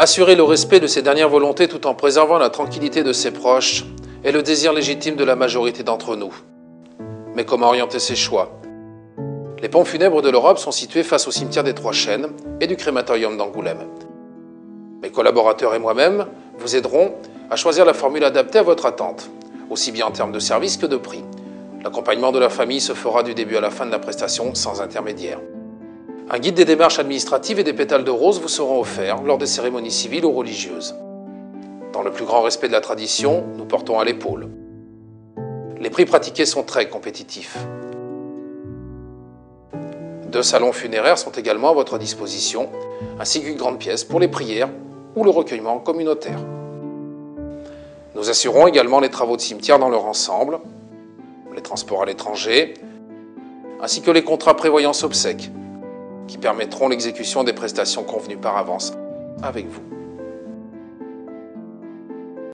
Assurer le respect de ses dernières volontés tout en préservant la tranquillité de ses proches est le désir légitime de la majorité d'entre nous. Mais comment orienter ses choix? Les pompes funèbres de l'Europe sont situées face au cimetière des Trois Chênes et du crématorium d'Angoulême. Mes collaborateurs et moi-même vous aiderons à choisir la formule adaptée à votre attente, aussi bien en termes de service que de prix. L'accompagnement de la famille se fera du début à la fin de la prestation sans intermédiaire. Un guide des démarches administratives et des pétales de rose vous seront offerts lors des cérémonies civiles ou religieuses. Dans le plus grand respect de la tradition, nous portons à l'épaule. Les prix pratiqués sont très compétitifs. 2 salons funéraires sont également à votre disposition, ainsi qu'une grande pièce pour les prières ou le recueillement communautaire. Nous assurons également les travaux de cimetière dans leur ensemble, les transports à l'étranger, ainsi que les contrats prévoyance obsèques, qui permettront l'exécution des prestations convenues par avance avec vous.